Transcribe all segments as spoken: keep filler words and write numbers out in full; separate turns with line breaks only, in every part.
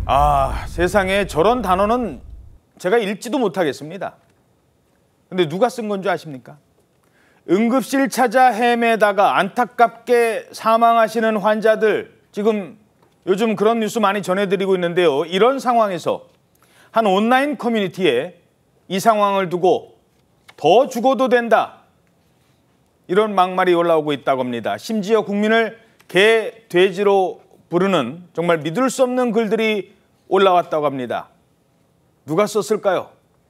아, 세상에 저런 단어는 제가 읽지도 못하겠습니다. 근데 누가 쓴 건 줄 아십니까? 응급실 찾아 헤매다가 안타깝게 사망하시는 환자들, 지금 요즘 그런 뉴스 많이 전해드리고 있는데요. 이런 상황에서 한 온라인 커뮤니티에 이 상황을 두고 더 죽어도 된다, 이런 막말이 올라오고 있다고 합니다. 심지어 국민을 개, 돼지로 부르는 정말 믿을 수 없는 글들이 올라왔다고 합니다. 누가 썼을까요?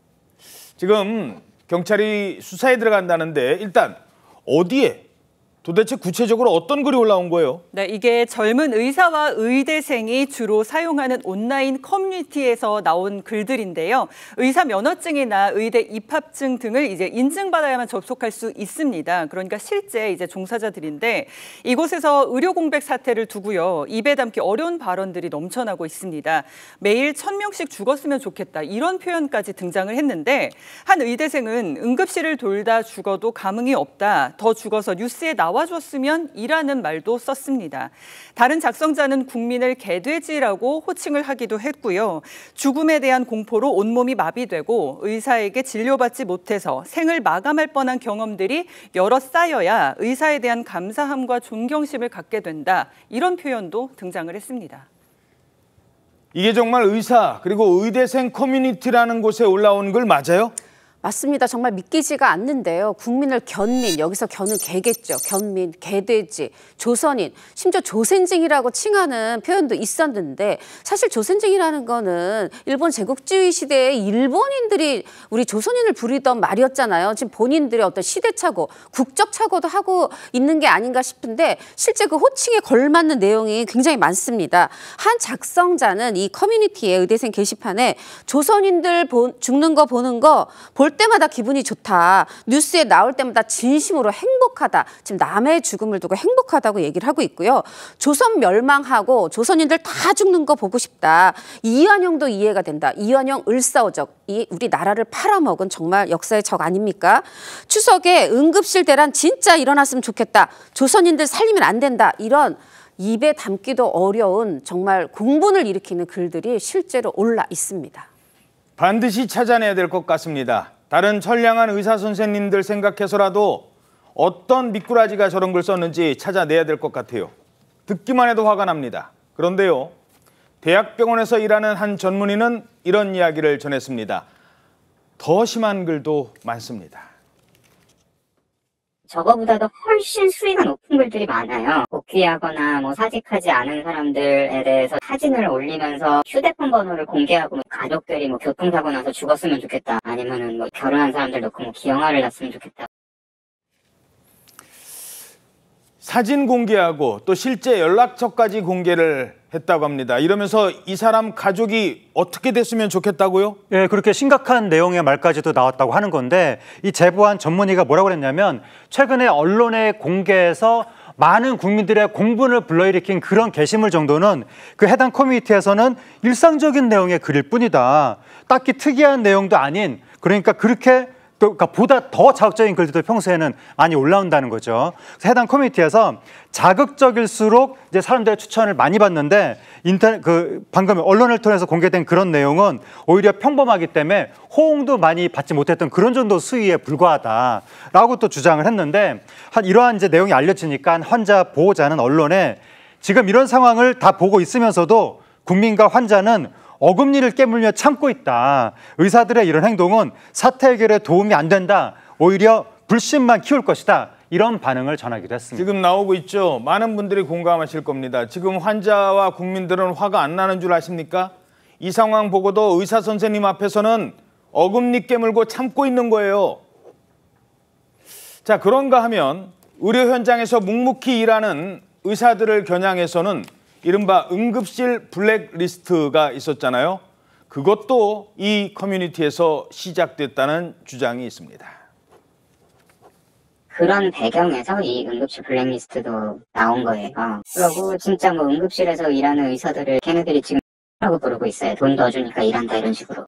지금 경찰이 수사에 들어간다는데 일단 어디에, 도대체 구체적으로 어떤 글이 올라온 거예요?
네, 이게 젊은 의사와 의대생이 주로 사용하는 온라인 커뮤니티에서 나온 글들인데요. 의사 면허증이나 의대 입학증 등을 이제 인증받아야만 접속할 수 있습니다. 그러니까 실제 이제 종사자들인데 이곳에서 의료 공백 사태를 두고요. 입에 담기 어려운 발언들이 넘쳐나고 있습니다. 매일 천 명씩 죽었으면 좋겠다, 이런 표현까지 등장을 했는데 한 의대생은 응급실을 돌다 죽어도 감흥이 없다, 더 죽어서 뉴스에 나와 와줬으면 이라는 말도 썼습니다. 다른 작성자는 국민을 개돼지라고 호칭을 하기도 했고요. 죽음에 대한 공포로 온몸이 마비되고 의사에게 진료받지 못해서 생을 마감할 뻔한 경험들이 여러 쌓여야 의사에 대한 감사함과 존경심을 갖게 된다, 이런 표현도 등장을 했습니다.
이게 정말 의사 그리고 의대생 커뮤니티라는 곳에 올라온 글 맞아요?
맞습니다. 정말 믿기지가 않는데요. 국민을 견민, 여기서 견은 개겠죠. 견민, 개돼지, 조선인, 심지어 조센징이라고 칭하는 표현도 있었는데 사실 조센징이라는 거는 일본 제국주의 시대에 일본인들이 우리 조선인을 부리던 말이었잖아요. 지금 본인들의 어떤 시대착오, 국적착오도 하고 있는 게 아닌가 싶은데 실제 그 호칭에 걸맞는 내용이 굉장히 많습니다. 한 작성자는 이 커뮤니티의 의대생 게시판에 조선인들 보, 죽는 거 보는 거 볼 때마다 기분이 좋다, 뉴스에 나올 때마다 진심으로 행복하다, 지금 남의 죽음을 두고 행복하다고 얘기를 하고 있고요. 조선 멸망하고 조선인들 다 죽는 거 보고 싶다, 이완용도 이해가 된다, 이완용 을사오적, 이 우리 나라를 팔아먹은 정말 역사의 적 아닙니까? 추석에 응급실 대란 진짜 일어났으면 좋겠다, 조선인들 살리면 안 된다, 이런 입에 담기도 어려운 정말 공분을 일으키는 글들이 실제로 올라 있습니다.
반드시 찾아내야 될 것 같습니다. 다른 선량한 의사 선생님들 생각해서라도 어떤 미꾸라지가 저런 걸 썼는지 찾아내야 될 것 같아요. 듣기만 해도 화가 납니다. 그런데요, 대학병원에서 일하는 한 전문의는 이런 이야기를 전했습니다. 더 심한 글도 많습니다.
저거보다도 훨씬 수위가 높은 글들이 많아요. 복귀하거나 뭐 사직하지 않은 사람들에 대해서 사진을 올리면서 휴대폰 번호를 공개하고, 뭐 가족들이 뭐 교통사고 나서 죽었으면 좋겠다, 아니면은 뭐 결혼한 사람들 놓고 뭐 기형아를 낳았으면 좋겠다.
사진 공개하고 또 실제 연락처까지 공개를 했다고 합니다. 이러면서 이 사람 가족이 어떻게 됐으면 좋겠다고요?
예, 그렇게 심각한 내용의 말까지도 나왔다고 하는 건데, 이 제보한 전문의가 뭐라고 그랬냐면 최근에 언론에 공개해서 많은 국민들의 공분을 불러일으킨 그런 게시물 정도는 그 해당 커뮤니티에서는 일상적인 내용의 글일 뿐이다. 딱히 특이한 내용도 아닌, 그러니까 그렇게 그러니까 보다 더 자극적인 글들도 평소에는 많이 올라온다는 거죠. 그래서 해당 커뮤니티에서 자극적일수록 이제 사람들의 추천을 많이 받는데, 인터넷 그 방금 언론을 통해서 공개된 그런 내용은 오히려 평범하기 때문에 호응도 많이 받지 못했던 그런 정도 수위에 불과하다라고 또 주장을 했는데, 한 이러한 이제 내용이 알려지니까 환자 보호자는 언론에 지금 이런 상황을 다 보고 있으면서도 국민과 환자는 어금니를 깨물며 참고 있다, 의사들의 이런 행동은 사태 해결에 도움이 안 된다, 오히려 불신만 키울 것이다, 이런 반응을 전하기도 했습니다.
지금 나오고 있죠. 많은 분들이 공감하실 겁니다. 지금 환자와 국민들은 화가 안 나는 줄 아십니까? 이 상황 보고도 의사 선생님 앞에서는 어금니 깨물고 참고 있는 거예요. 자, 그런가 하면 의료 현장에서 묵묵히 일하는 의사들을 겨냥해서는 이른바 응급실 블랙리스트가 있었잖아요. 그것도 이 커뮤니티에서 시작됐다는 주장이 있습니다.
그런 배경에서 이 응급실 블랙리스트도 나온 거예요. 그리고 진짜 뭐 응급실에서 일하는 의사들을 걔네들이 지금 라고 부르고 있어요. 돈 더 주니까 일한다, 이런 식으로.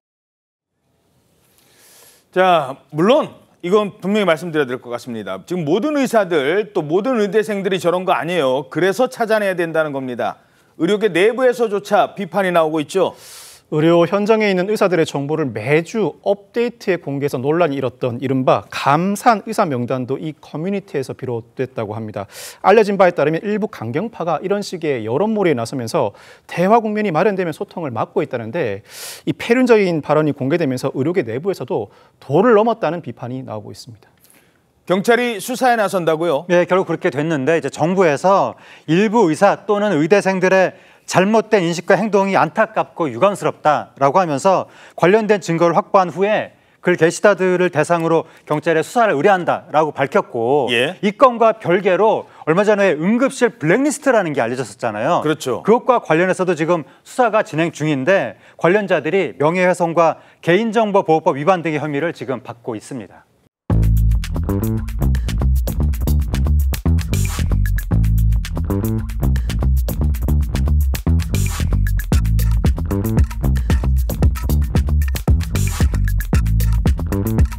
자, 물론 이건 분명히 말씀드려야 될 것 같습니다. 지금 모든 의사들 또 모든 의대생들이 저런 거 아니에요. 그래서 찾아내야 된다는 겁니다. 의료계 내부에서조차 비판이 나오고 있죠.
의료 현장에 있는 의사들의 정보를 매주 업데이트해 공개해서 논란이 일었던 이른바 감산 의사 명단도 이 커뮤니티에서 비롯됐다고 합니다. 알려진 바에 따르면 일부 강경파가 이런 식의 여론몰이에 나서면서 대화 국면이 마련되면 소통을 막고 있다는데 이 폐륜적인 발언이 공개되면서 의료계 내부에서도 도를 넘었다는 비판이 나오고 있습니다.
경찰이 수사에 나선다고요?
네, 결국 그렇게 됐는데 이제 정부에서 일부 의사 또는 의대생들의 잘못된 인식과 행동이 안타깝고 유감스럽다라고 하면서 관련된 증거를 확보한 후에 글 게시자들을 대상으로 경찰에 수사를 의뢰한다라고 밝혔고
예.
이 건과 별개로 얼마 전에 응급실 블랙리스트라는 게 알려졌었잖아요.
그렇죠.
그것과 관련해서도 지금 수사가 진행 중인데 관련자들이 명예훼손과 개인정보보호법 위반 등의 혐의를 지금 받고 있습니다.
Thank you.